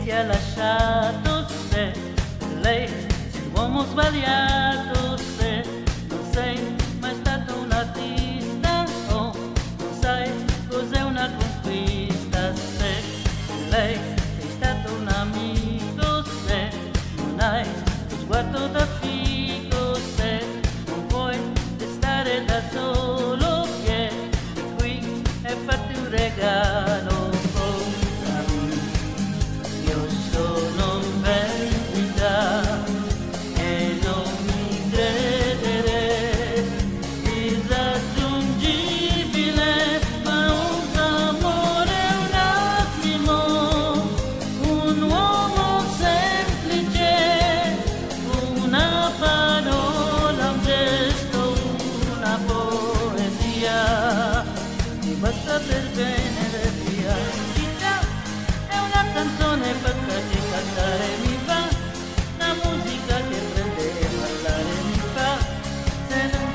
ti ha lasciato, se per lei sei l'uomo sbagliato, se non sei mai stato un artista o non sai cos'è una conquista, se per lei sei stato un amico, se non hai lo sguardo da fico, se non puoi restare da solo, vieni qui e fatti un regalo. Io sono in vendita e non mi credere, irraggiungibile, ma un amore un attimo, un uomo semplice, una parola, un gesto, una poesia, mi basta per venire via. Canzone fatta che cantare mi fa, la musica che prende e parlare mi fa, se non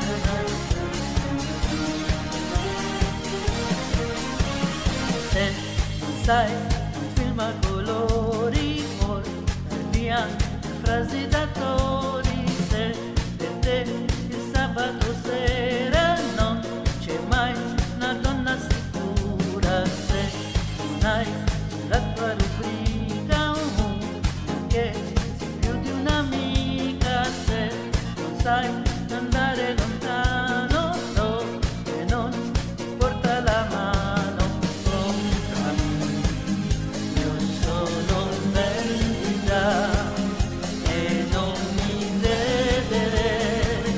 se non sai, un film a colori, porta via frasi d'autori, se per te il sabato sera non c'è mai una donna sicura, se non hai la tua rubrica, che sei più di un'amica, se non sai andare lontano, dove non ti porta la mano, comprami. Io sono in vendita e non mi credere,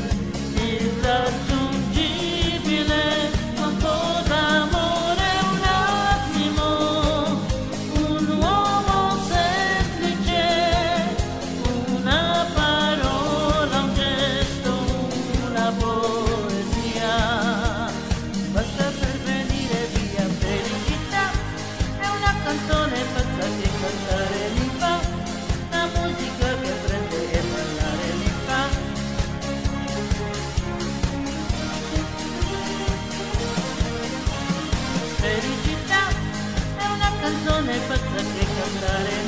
irraggiungibile, ma cosa amore un attimo, un uomo semplice, una parola, un gesto, una poesia, basta per venire via. Felicità è una canzone pazza che cantare mi fa, la musica che prende e parlare mi fa. Felicità è una canzone pazza che cantare